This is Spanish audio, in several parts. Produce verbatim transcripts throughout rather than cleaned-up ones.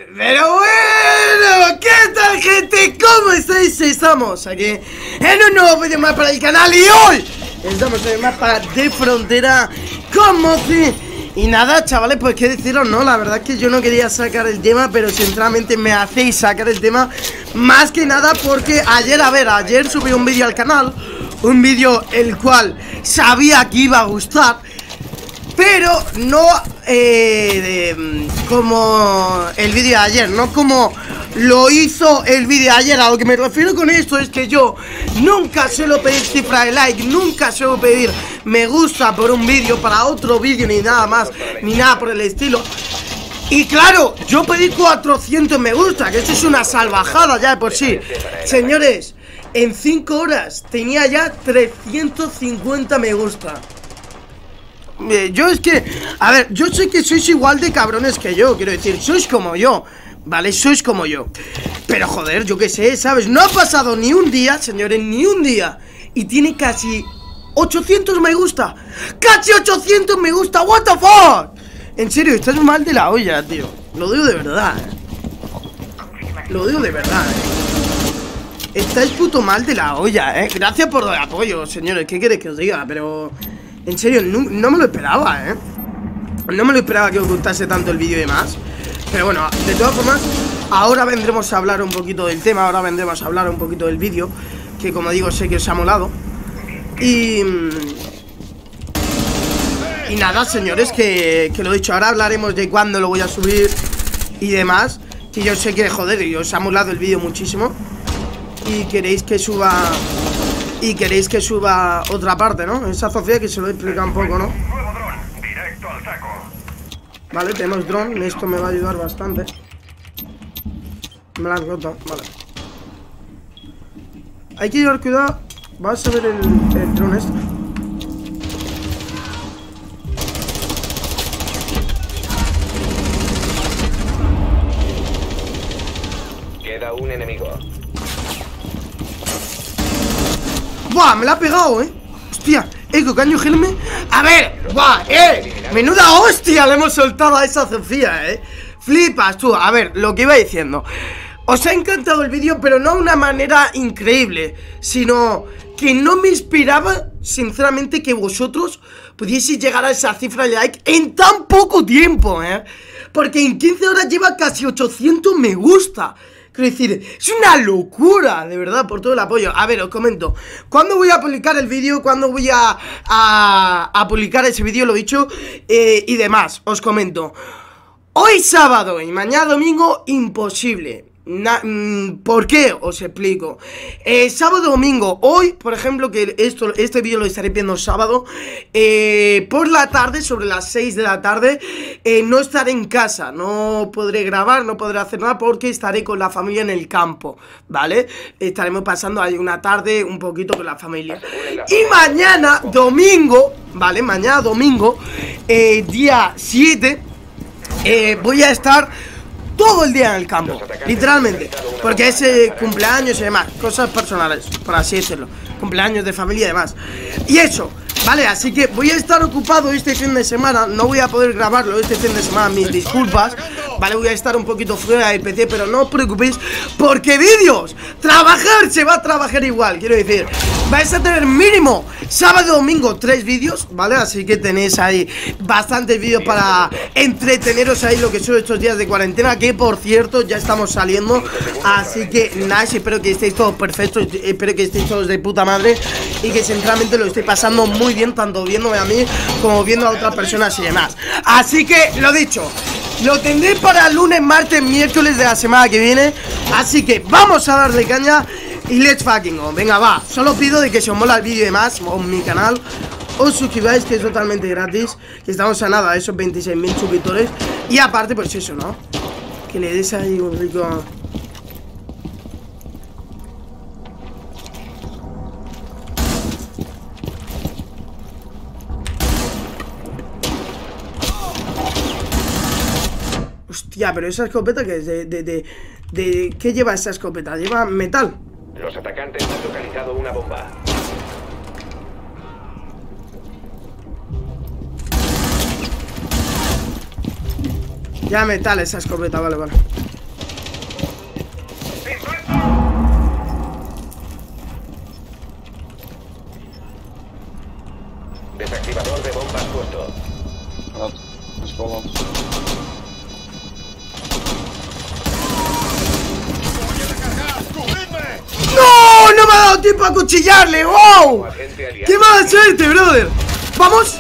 Pero bueno, ¿qué tal, gente? ¿Cómo estáis? Estamos aquí en un nuevo vídeo más para el canal y hoy estamos en el mapa de frontera con Mozi. Y nada, chavales, pues qué deciros, ¿no? La verdad es que yo no quería sacar el tema, pero sinceramente me hacéis sacar el tema. Más que nada porque ayer, a ver, ayer subí un vídeo al canal, un vídeo el cual sabía que iba a gustar, pero no eh, de, como el vídeo de ayer, no como lo hizo el vídeo de ayer. A lo que me refiero con esto es que yo nunca suelo pedir cifra de like, nunca suelo pedir me gusta por un vídeo para otro vídeo, ni nada más, ni nada por el estilo. Y claro, yo pedí cuatrocientos me gusta, que eso es una salvajada ya de por sí. Señores, en cinco horas tenía ya trescientos cincuenta me gusta. Yo es que, a ver, yo sé que sois igual de cabrones que yo, quiero decir, sois como yo, ¿vale? Sois como yo. Pero joder, yo qué sé, ¿sabes? No ha pasado ni un día, señores, ni un día, y tiene casi ochocientos me gusta. ¡Casi ochocientos me gusta! ¡What the fuck! En serio, estás mal de la olla, tío. Lo digo de verdad, eh. Lo digo de verdad, eh. Estáis puto mal de la olla, eh. Gracias por el apoyo, señores. ¿Qué queréis que os diga? Pero en serio, no, no me lo esperaba, eh. No me lo esperaba que os gustase tanto el vídeo y demás. Pero bueno, de todas formas, ahora vendremos a hablar un poquito del tema. Ahora vendremos a hablar un poquito del vídeo, que como digo, sé que os ha molado. Y... Y nada, señores, que, que lo he dicho. Ahora hablaremos de cuándo lo voy a subir y demás. Que yo sé que, joder, y os ha molado el vídeo muchísimo. Y queréis que suba... Y queréis que suba otra parte, ¿no? Esa Sofía que se lo explica un poco, ¿no? Vale, tenemos dron. Esto me va a ayudar bastante. Me la han roto, vale. Hay que llevar cuidado. Vas a ver el, el dron este. Queda un enemigo. ¡Buah! Me la ha pegado, ¿eh? Hostia, Eco, caño, gelme. A ver, ¡buah! ¡Eh! Menuda hostia le hemos soltado a esa Sofía, ¿eh? Flipas tú. A ver, lo que iba diciendo. Os ha encantado el vídeo, pero no de una manera increíble, sino que no me esperaba, sinceramente, que vosotros pudieseis llegar a esa cifra de like en tan poco tiempo, ¿eh? Porque en quince horas lleva casi ochocientos me gusta. Quiero decir, es una locura, de verdad, por todo el apoyo. A ver, os comento. ¿Cuándo voy a publicar el vídeo? ¿Cuándo voy a, a, a publicar ese vídeo? Lo dicho, eh, y demás. Os comento. Hoy sábado y mañana domingo, imposible. Na, mmm, ¿Por qué? Os explico. eh, Sábado, domingo. Hoy, por ejemplo, que esto, este vídeo lo estaré viendo sábado, eh, por la tarde, sobre las seis de la tarde, eh, no estaré en casa. No podré grabar, no podré hacer nada porque estaré con la familia en el campo, ¿vale? Estaremos pasando ahí una tarde un poquito con la familia. Y mañana, domingo, ¿vale? Mañana, domingo, eh, día siete, eh, voy a estar todo el día en el campo, literalmente, porque es eh, cumpleaños y demás, cosas personales, por así decirlo, cumpleaños de familia y demás. Y eso, vale, así que voy a estar ocupado este fin de semana. No voy a poder grabarlo este fin de semana, mis disculpas. Vale, voy a estar un poquito fuera del P C, pero no os preocupéis, porque vídeos, trabajar se va a trabajar igual. Quiero decir, vais a tener mínimo sábado y domingo tres vídeos, ¿vale? Así que tenéis ahí bastantes vídeos para entreteneros ahí lo que son estos días de cuarentena, que por cierto ya estamos saliendo. Así que nada, espero que estéis todos perfectos, espero que estéis todos de puta madre y que sinceramente lo estéis pasando muy bien, tanto viéndome a mí como viendo a otras personas y demás. Así que, lo dicho, lo tendré para lunes, martes, miércoles de la semana que viene. Así que vamos a darle caña y let's fucking go. Venga, va. Solo pido de que si os mola el vídeo y demás, o mi canal, os suscribáis, que es totalmente gratis. Que estamos a nada, esos veintiséis mil suscriptores. Y aparte, pues eso, ¿no? Que le des ahí un rico... Hostia, pero esa escopeta que es de, de, de, de... ¿Qué lleva esa escopeta? ¿Lleva metal? Los atacantes han localizado una bomba. Ya metal esa escopeta, vale, vale. punto. Ah, es como... ¡No! ¡No me ha dado tiempo a cuchillarle! ¡Wow! ¡Qué mala suerte, brother! ¡Vamos!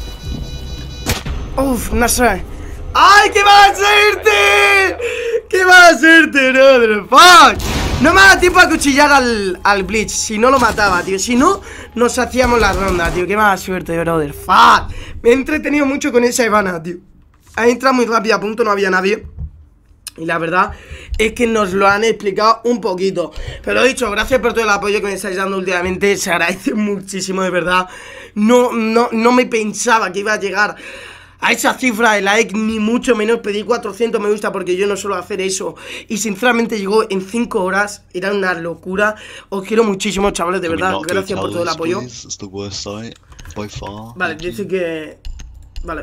Uf, no sé. ¡Ay, qué mala suerte! ¡Qué mala suerte, brother! ¡Fuck! No me ha dado tiempo a cuchillar al, al Blitz. Si no lo mataba, tío. Si no, nos hacíamos la ronda, tío. ¡Qué mala suerte, brother! ¡Fuck! Me he entretenido mucho con esa Ivana, tío. Ha entrado muy rápido, a punto no había nadie. Y la verdad es que nos lo han explicado un poquito. Pero lo dicho, gracias por todo el apoyo que me estáis dando últimamente. Se agradece muchísimo, de verdad. No, no, no me pensaba que iba a llegar a esa cifra de like, ni mucho menos. Pedí cuatrocientos me gusta porque yo no suelo hacer eso. Y sinceramente llegó en cinco horas. Era una locura. Os quiero muchísimo, chavales, de verdad. Gracias por todo el apoyo. Vale, dice que... Vale.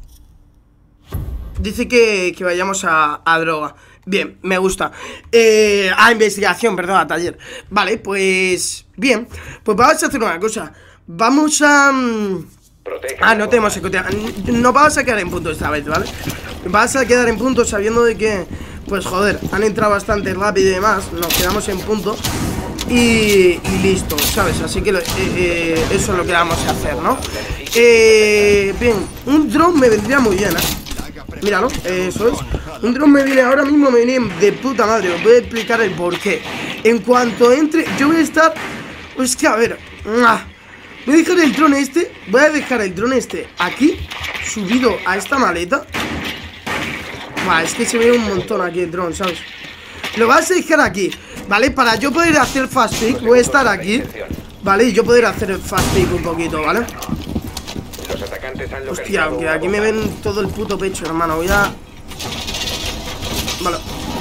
Dice que, que vayamos a, a droga. Bien, me gusta. eh, A investigación, perdón, a taller. Vale, pues... Bien, pues vamos a hacer una cosa. Vamos a... Ah, no tenemos ecotea. Nos vamos a quedar en punto esta vez, ¿vale? Vas a quedar en punto sabiendo de que... Pues joder, han entrado bastante rápido y demás. Nos quedamos en punto Y, y listo, ¿sabes? Así que lo, eh, eh, eso es lo que vamos a hacer, ¿no? Eh, bien, un drone me vendría muy bien, ¿eh? Míralo, eh, eso es. Un drone me viene ahora mismo, me viene de puta madre. Os voy a explicar el porqué. En cuanto entre, yo voy a estar... Pues que a ver... Voy a dejar el drone este. Voy a dejar el drone este aquí, subido a esta maleta. Buah, es que se ve un montón aquí el drone, ¿sabes? Lo vas a dejar aquí, ¿vale? Para yo poder hacer fast pick, voy a estar aquí, ¿vale? Y yo poder hacer el fast pick un poquito, ¿vale? Hostia, aunque aquí me ven todo el puto pecho, hermano. Voy a... Vale.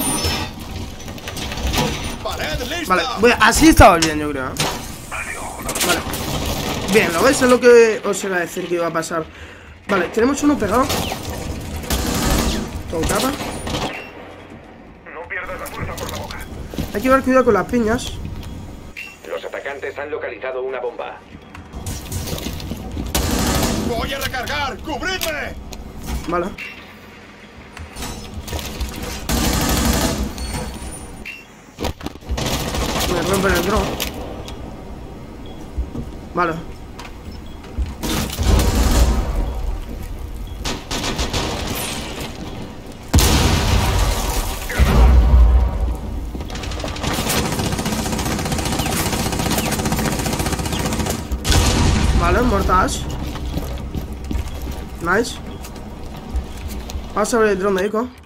Vale, voy a... así estaba bien, yo creo, ¿eh? Vale. Bien, ¿lo ves? Es lo que os iba a decir que iba a pasar. Vale, tenemos uno pegado. Todo capa. Hay que llevar cuidado con las piñas. Los atacantes han localizado una bomba. ¡Voy a recargar! ¡Cubridme! Vale. Me rompen el drone. Vale. Vale, mortas. Nice. Vamos a ver el drone de eco.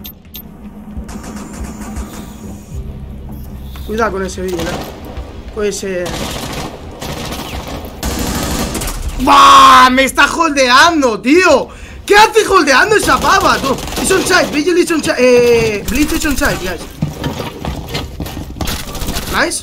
Cuidado con ese vídeo, ¿eh? Con ese... ¡Bah! ¡Me está holdeando, tío! ¿Qué hace holdeando esa pava, tú? Es on side, Vigil is on side. Eh... Blitz is on side, guys. Nice.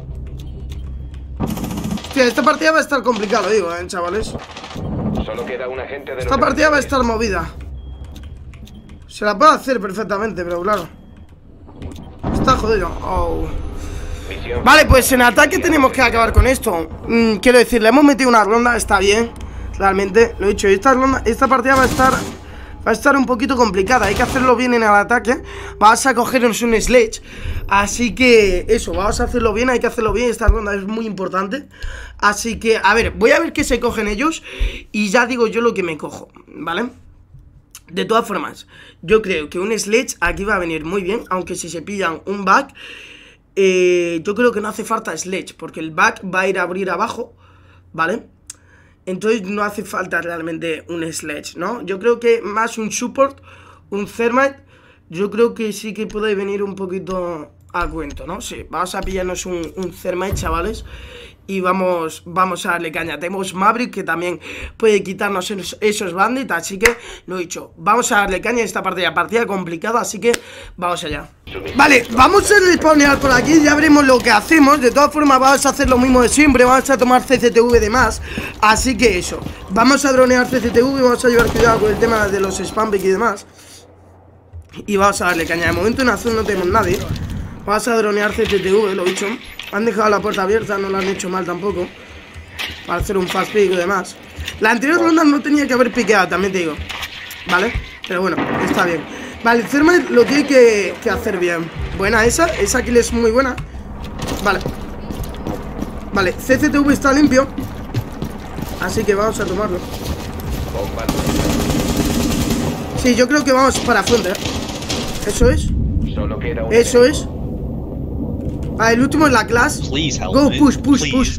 Hostia, esta partida va a estar complicada, digo, eh, chavales. Solo queda un agente de Esta partida va a estar movida. Se la puedo hacer perfectamente, pero claro. Está jodido. Oh. Vale, pues en ataque tenemos que acabar con esto. mm, Quiero decir, le hemos metido una ronda, está bien. Realmente, lo he dicho, esta ronda, esta partida va a estar... Va a estar un poquito complicada, hay que hacerlo bien en el ataque. Vas a cogernos un sledge. Así que eso, vamos a hacerlo bien, hay que hacerlo bien. Esta ronda es muy importante. Así que, a ver, voy a ver qué se cogen ellos. Y ya digo yo lo que me cojo, ¿vale? De todas formas, yo creo que un sledge aquí va a venir muy bien. Aunque si se pillan un back, eh, yo creo que no hace falta sledge, porque el back va a ir a abrir abajo, ¿vale? Entonces no hace falta realmente un sledge, ¿no? Yo creo que más un support, un thermite, yo creo que sí que puede venir un poquito a cuento, ¿no? Sí, vamos a pillarnos un, un thermite, chavales. Y vamos, vamos a darle caña. Tenemos Maverick que también puede quitarnos esos, esos bandits. Así que, lo dicho, vamos a darle caña en esta partida. Partida complicada, así que vamos allá. Vale, vamos a respawnear por aquí. Ya veremos lo que hacemos. De todas formas vamos a hacer lo mismo de siempre. Vamos a tomar C C T V de más. Así que eso, vamos a dronear C C T V. Vamos a llevar cuidado con el tema de los spam pick y demás. Y vamos a darle caña. De momento en azul no tenemos nadie. Vamos a dronear C C T V, lo he dicho. Han dejado la puerta abierta, no lo han hecho mal tampoco. Para hacer un fast pick y demás. La anterior ronda no tenía que haber piqueado, también te digo. Vale, pero bueno, está bien. Vale, el Thermite lo tiene que, que hacer bien. Buena esa, esa kill es muy buena. Vale. Vale, C C T V está limpio. Así que vamos a tomarlo. Sí, yo creo que vamos para fuente, ¿eh? Eso es. Solo queda un Eso enemigo. es. Ah, el último es la class. Please help Go, me. push, push, Please. push.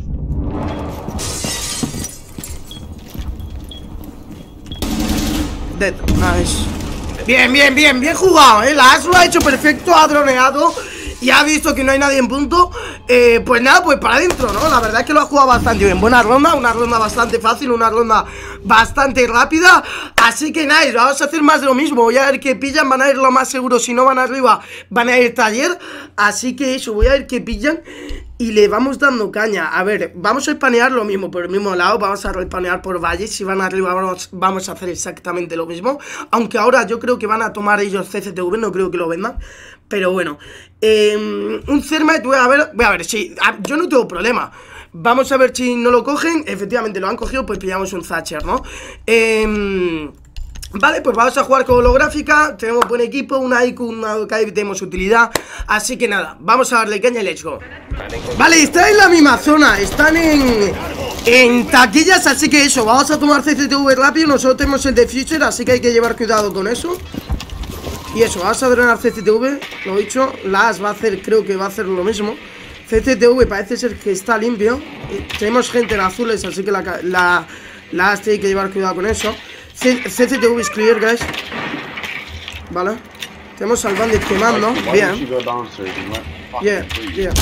Dead, nice. Bien, bien, bien, bien jugado, eh. La Ash lo ha hecho perfecto, ha droneado y ha visto que no hay nadie en punto. eh, Pues nada, pues para adentro, ¿no? La verdad es que lo ha jugado bastante bien. Buena ronda, una ronda bastante fácil, una ronda bastante rápida. Así que nice, vamos a hacer más de lo mismo. Voy a ver qué pillan, van a ir lo más seguro. Si no van arriba, van a ir taller. Así que eso, voy a ver qué pillan y le vamos dando caña. A ver, vamos a espanear lo mismo por el mismo lado. Vamos a espanear por valles. Si van arriba vamos, vamos a hacer exactamente lo mismo. Aunque ahora yo creo que van a tomar ellos C C T V. No creo que lo vendan, pero bueno, eh, un Thermite, voy a ver. Voy a ver, si ah, yo no tengo problema. Vamos a ver si no lo cogen. Efectivamente lo han cogido, pues pillamos un Thatcher, ¿no? Eh... Vale, pues vamos a jugar con holográfica. Tenemos buen equipo, una I Q, una O K, tenemos utilidad. Así que nada, vamos a darle caña y let's go. Vale, está en la misma zona. Están en, en taquillas, así que eso, vamos a tomar C C T V rápido. Nosotros tenemos el de Future, así que hay que llevar cuidado con eso. Y eso, vamos a drenar C C T V. Lo he dicho, la Ash va a hacer, creo que va a hacer lo mismo. C C T V parece ser que está limpio. Tenemos gente en azules, así que la, la, la Ash tiene que llevar cuidado con eso. C C T V is clear, guys. Vale. Tenemos al bandit quemando. Bien. Yeah, yeah.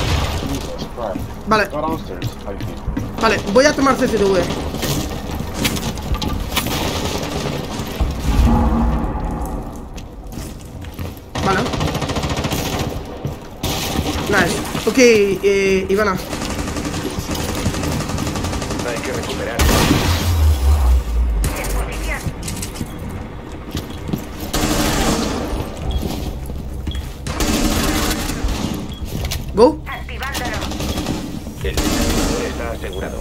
Vale. Vale, voy a tomar C C T V. Vale. Nice. Ok, eh, Ivana. Hay que recuperar. Go. El desactivador está asegurado.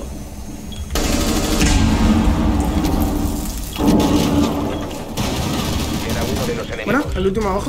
Queda uno de los enemigos. Bueno, el último abajo.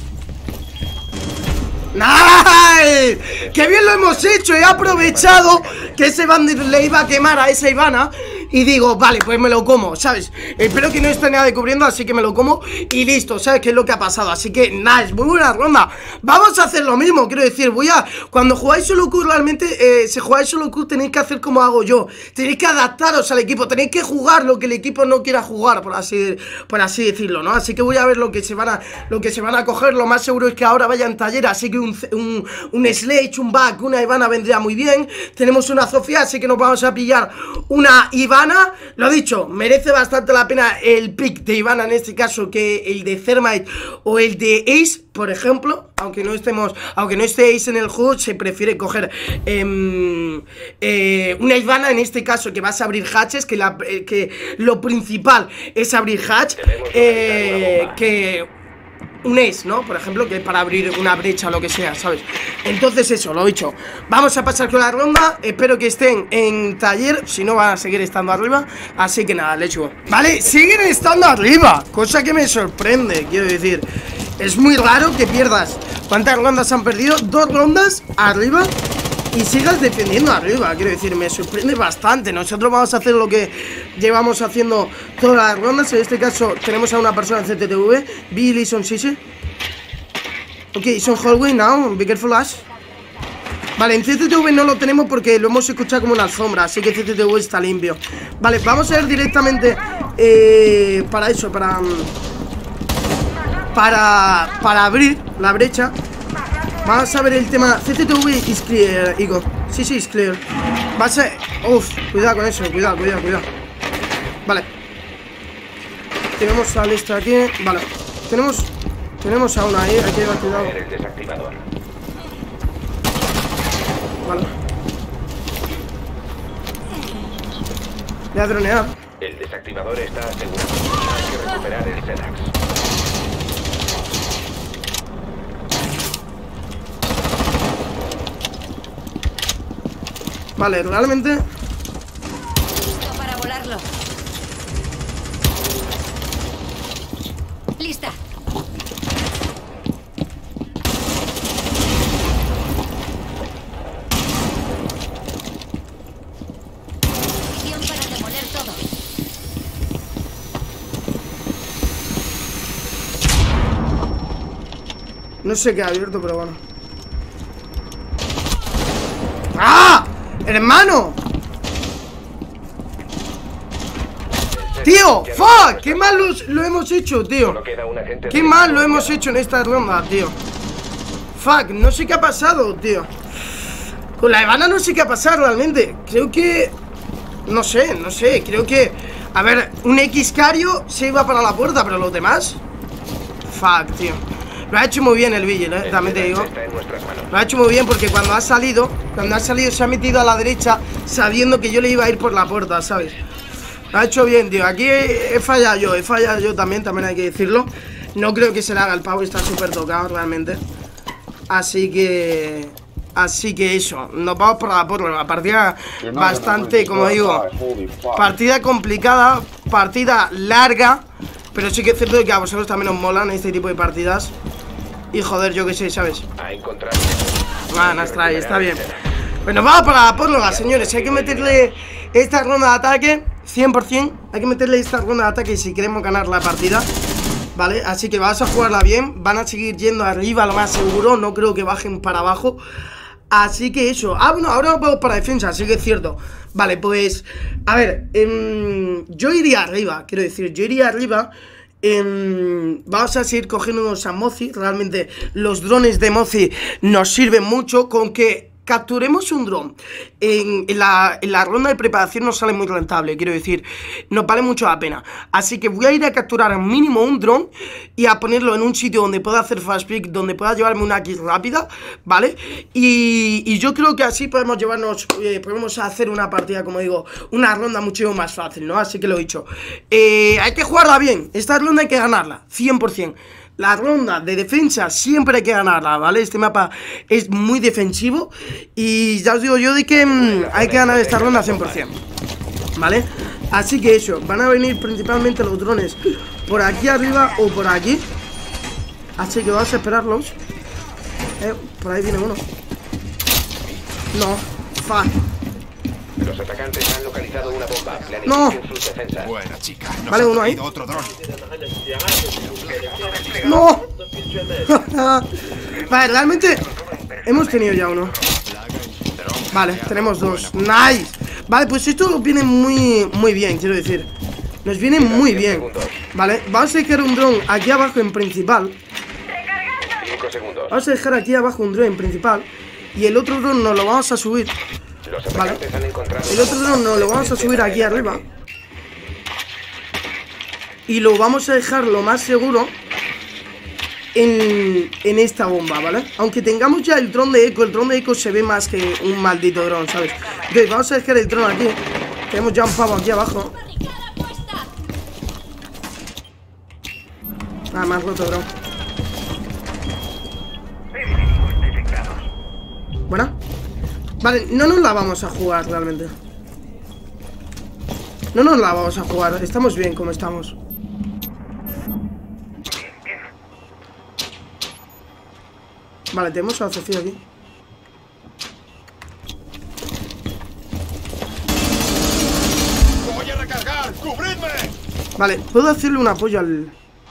¡Nice! ¡Qué bien lo hemos hecho! He aprovechado que ese bandit le iba a quemar a esa Ivana y digo, vale, pues me lo como, ¿sabes? Espero que no esté nada de cubriendo, así que me lo como y listo, ¿sabes qué es lo que ha pasado? Así que, nice, muy buena ronda. Vamos a hacer lo mismo, quiero decir, voy a... Cuando jugáis solo queue realmente, eh, si jugáis solo queue tenéis que hacer como hago yo. Tenéis que adaptaros al equipo, tenéis que jugar lo que el equipo no quiera jugar, por así, por así decirlo, ¿no? Así que voy a ver lo que se van a, lo que se van a coger. Lo más seguro es que ahora vayan taller, así que un, un, un Sledge, un Back, una Ivana vendría muy bien. Tenemos una Sofía, así que nos vamos a pillar una Ivana. Lo dicho, merece bastante la pena el pick de Ivana en este caso que el de Thermite o el de Ace, por ejemplo. Aunque no estemos, aunque no esté Ace en el juego, se prefiere coger eh, eh, una Ivana en este caso que vas a abrir hatches, que, la, eh, que lo principal es abrir hatch, eh, que... un Ace, ¿no? Por ejemplo, que es para abrir una brecha o lo que sea, ¿sabes? Entonces eso, lo he dicho. Vamos a pasar con la ronda. Espero que estén en taller. Si no, van a seguir estando arriba. Así que nada, let's go. Vale, siguen estando arriba. Cosa que me sorprende, quiero decir. Es muy raro que pierdas. ¿Cuántas rondas han perdido? Dos rondas arriba y sigas defendiendo arriba, quiero decir, me sorprende bastante. Nosotros vamos a hacer lo que llevamos haciendo todas las rondas. En este caso tenemos a una persona en C T T V. Billy son Sisi. Ok, son hallway now, be careful Ash. Vale, en C T T V no lo tenemos porque lo hemos escuchado como una alfombra, así que C T T V está limpio. Vale, vamos a ver directamente eh, para eso, para Para, para abrir la brecha. Vamos a ver el tema. C T T V is clear, Igo. Sí, sí, es clear. Va a ser... Uf, cuidado con eso, cuidado, cuidado, cuidado. Vale. Tenemos al este aquí. Vale. Tenemos... Tenemos a una ahí, hay que llevar cuidado. El desactivador. Vale. Voy a dronear. El desactivador está asegurado. Hay que recuperar el Xenax. Vale, realmente... Listo para volarlo. Lista. Posición para demoler todo. No sé qué ha abierto, pero bueno. ¡Ah! ¡Hermano! Tío, fuck, qué mal lo, lo hemos hecho, tío. Solo queda un agente Qué de mal lo seguridad. hemos hecho en esta ronda, tío. Fuck, no sé qué ha pasado, tío. Con la Evana no sé qué ha pasado realmente. Creo que... No sé, no sé, creo que... A ver, un X-Cario se iba para la puerta, pero los demás... Fuck, tío. Lo ha hecho muy bien el Vigil, eh, también te digo. Está en nuestras manos. Lo ha hecho muy bien porque cuando ha salido, cuando ha salido se ha metido a la derecha sabiendo que yo le iba a ir por la puerta, ¿sabes? Lo ha hecho bien, tío. Aquí he, he fallado yo, he fallado yo también, también hay que decirlo. No creo que se le haga el pavo, está súper tocado realmente. Así que... Así que eso, nos vamos por la puerta. La partida bastante, como digo, partida complicada, partida larga. Pero sí que es cierto que a vosotros también os molan este tipo de partidas. Y joder, yo qué sé, ¿sabes? A encontrar. Ah, Nastra, ahí está bien. Pues nos vamos para la pórloga, señores. Hay que meterle esta ronda de ataque cien por cien. Hay que meterle esta ronda de ataque si queremos ganar la partida, ¿vale? Así que vas a jugarla bien. Van a seguir yendo arriba lo más seguro. No creo que bajen para abajo. Así que eso. Ah, bueno, ahora vamos para defensa, así que es cierto. Vale, pues, a ver, eh, yo iría arriba, quiero decir, yo iría arriba. Eh, vamos a seguir cogiéndonos a Mozi. Realmente los drones de Mozi nos sirven mucho. Con que capturemos un dron en, en, la, en la ronda de preparación nos sale muy rentable, quiero decir, nos vale mucho la pena. Así que voy a ir a capturar al mínimo un dron y a ponerlo en un sitio donde pueda hacer fast pick, donde pueda llevarme una kill rápida, ¿vale? Y, y yo creo que así podemos llevarnos, eh, podemos hacer una partida, como digo, una ronda mucho más fácil, ¿no? Así que lo he dicho. Eh, hay que jugarla bien, esta ronda hay que ganarla, cien por cien. La ronda de defensa siempre hay que ganarla, ¿vale? Este mapa es muy defensivo. Y ya os digo yo de que mmm, hay que ganar esta ronda cien por cien, ¿vale? Así que eso, van a venir principalmente los drones por aquí arriba o por aquí. Así que vamos a esperarlos. eh, Por ahí viene uno. No, fuck. Los atacantes han localizado una bomba. No. Planifiquen sus defensas. Buena, chica. Nos Vale, ha uno ahí. traído otro dron. ¡No! Vale, realmente hemos tenido ya uno. Vale, tenemos dos. Nice. Vale, pues esto nos viene muy, muy bien, quiero decir. Nos viene muy bien. Vale, vamos a dejar un dron aquí abajo en principal. Cinco segundos. Vamos a dejar aquí abajo un dron en principal. Y el otro dron nos lo vamos a subir. Los Vale. atacantes han encontrado El otro dron nos lo vamos a subir aquí arriba. Y lo vamos a dejar lo más seguro en, en esta bomba, ¿vale? Aunque tengamos ya el dron de eco, el dron de eco se ve más que un maldito dron, ¿sabes? Entonces vamos a dejar el dron aquí. Tenemos ya un pavo aquí abajo. Ah, me has roto, dron. Buena. Vale, no nos la vamos a jugar realmente. No nos la vamos a jugar. Estamos bien como estamos. Vale, tenemos a Sofía aquí. Voy a recargar. ¡Cubridme! Vale, puedo hacerle un apoyo al...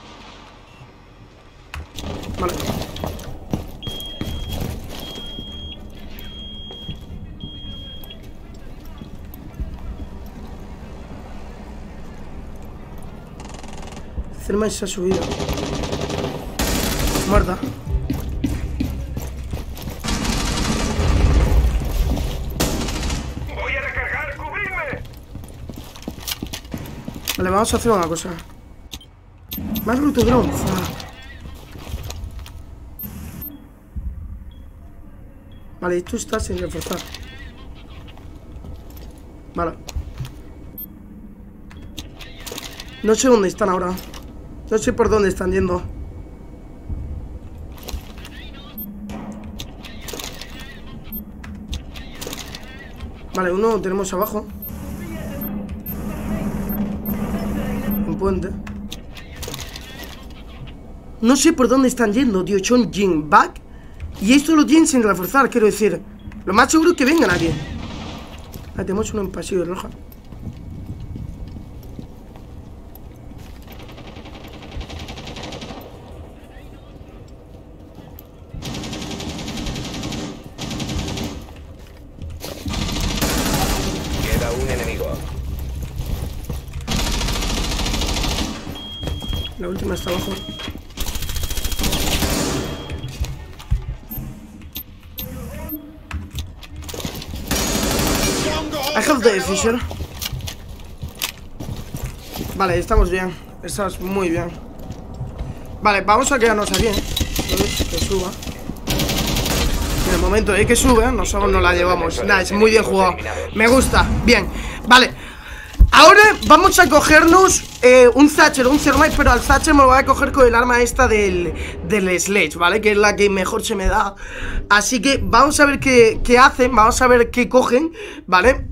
Vale. Hacerme esa subida. Muerta. Voy a recargar, cubrirme. Vale, vamos a hacer una cosa. Más roto dron. Vale, tú estás sin reforzar. Vale. No sé dónde están ahora. No sé por dónde están yendo. Vale, uno tenemos abajo. Un puente. No sé por dónde están yendo, tío. Chon Jin back. Y esto lo tienen sin reforzar, quiero decir. Lo más seguro es que vengan aquí. Ahí tenemos uno en pasillo roja. Queda un enemigo. La última está abajo. I have the Fisher. Vale, estamos bien. Estamos muy bien. Vale, vamos a quedarnos aquí, ¿eh? Que suba. En el momento de que sube, nosotros nos la llevamos. Nice, muy bien jugado. Me gusta, bien. Vale. Ahora vamos a cogernos eh, un Thatcher, un Thermite, pero al Thatcher me lo voy a coger con el arma esta del, del Sledge, ¿vale? Que es la que mejor se me da. Así que vamos a ver qué, qué hacen, vamos a ver qué cogen, ¿vale?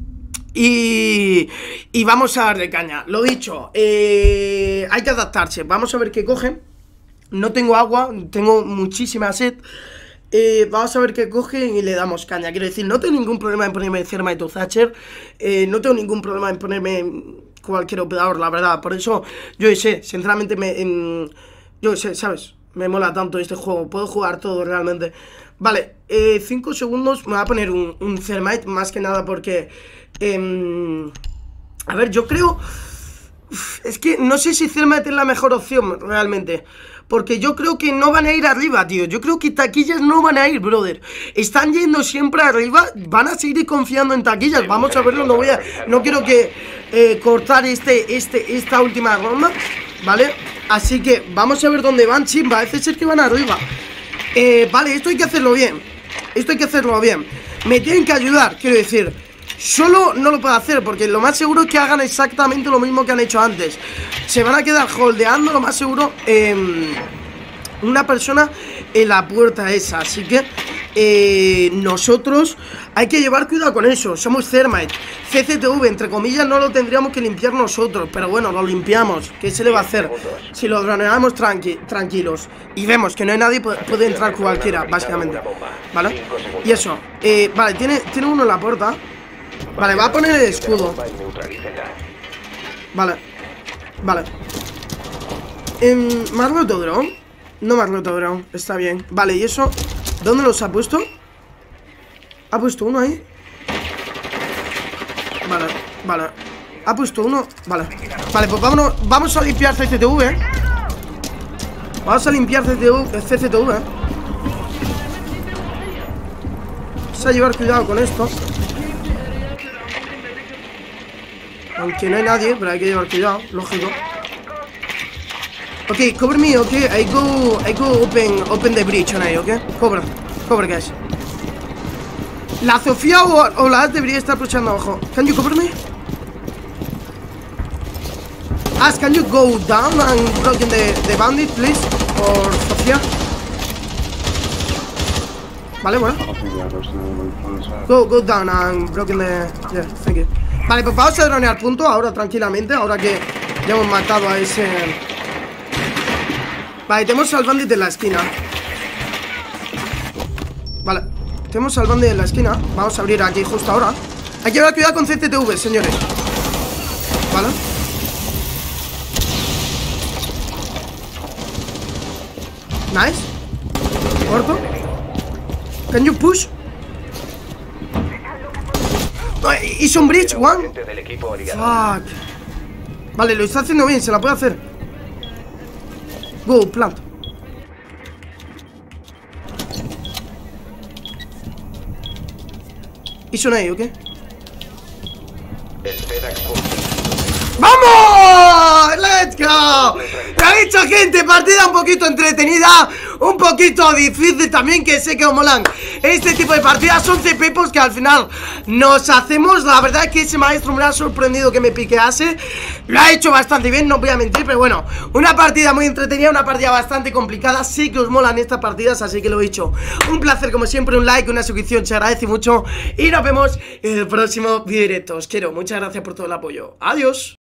Y, y vamos a darle caña. Lo dicho, eh, hay que adaptarse. Vamos a ver qué cogen. No tengo agua, tengo muchísima sed. Eh, vamos a ver qué cogen y le damos caña. Quiero decir, no tengo ningún problema en ponerme Thermite o Thatcher. eh, No tengo ningún problema en ponerme cualquier operador, la verdad. Por eso, yo sé, sinceramente me, en, yo sé, ¿sabes? Me mola tanto este juego, puedo jugar todo realmente. Vale, cinco eh, segundos. Me voy a poner un, un Thermite, más que nada porque eh, a ver, yo creo, es que no sé si Thermite es la mejor opción realmente, porque yo creo que no van a ir arriba, tío. Yo creo que taquillas no van a ir, brother. Están yendo siempre arriba. Van a seguir confiando en taquillas. Vamos a verlo, no voy a... No quiero que eh, cortar este, este, esta última ronda, ¿vale? Así que vamos a ver dónde van. Sí, parece ser que van arriba. eh, Vale, esto hay que hacerlo bien. Esto hay que hacerlo bien. Me tienen que ayudar, quiero decir. Solo no lo puedo hacer porque lo más seguro es que hagan exactamente lo mismo que han hecho antes. Se van a quedar holdeando, lo más seguro, eh, una persona en la puerta esa. Así que eh, nosotros hay que llevar cuidado con eso. Somos Thermite. C C T V, entre comillas, no lo tendríamos que limpiar nosotros, pero bueno, lo limpiamos. ¿Qué se le va a hacer? Si lo droneamos tranqui tranquilos y vemos que no hay nadie, puede, puede entrar cualquiera, básicamente. ¿Vale? Y eso, eh, vale, tiene, tiene uno en la puerta. Vale, va a poner el escudo. Vale. Vale. eh, ¿Me has roto drone? No me has roto drone, está bien. Vale, ¿y eso? ¿Dónde los ha puesto? ¿Ha puesto uno ahí? Vale, vale. ¿Ha puesto uno? Vale. Vale, pues vámonos. Vamos a limpiar C C T V, ¿eh? Vamos a limpiar C C T V, ¿eh? Vamos a llevar cuidado con esto. Aunque no hay nadie, pero hay que llevar cuidado, lógico. Ok, cover me, ok. I go, I go open, open the bridge on ahí, ok. Cover, cover, guys. La Sofía o, o la As debería estar aprovechando abajo. Can you cover me? As, can you go down and block the, the bandit, please? Or Sofía. Vale, bueno. Go, go down and block the... Yeah, thank you. Vale, pues vamos a dronear punto ahora tranquilamente. Ahora que ya hemos matado a ese... Vale, tenemos al bandit en la esquina. Vale, tenemos al bandit en la esquina. Vamos a abrir aquí justo ahora. Hay que llevar cuidado con C C T V, señores. Vale. Nice. Corto. Can you push? ¿Y son bridge? One. Fuck. Vale, lo está haciendo bien, se la puede hacer. Go, plant. ¿Y son ahí, ok? ¡Vamos! ¡Let's go! Lo he dicho, gente, partida un poquito entretenida, un poquito difícil también, que sé que os molan este tipo de partidas. once pepos que al final nos hacemos. La verdad es que ese maestro me ha sorprendido que me piquease. Lo ha hecho bastante bien, no voy a mentir, pero bueno, una partida muy entretenida, una partida bastante complicada. Sé que os molan estas partidas, así que lo he dicho. Un placer como siempre, un like, una suscripción, se agradece mucho. Y nos vemos en el próximo video directo. Os quiero, muchas gracias por todo el apoyo. Adiós.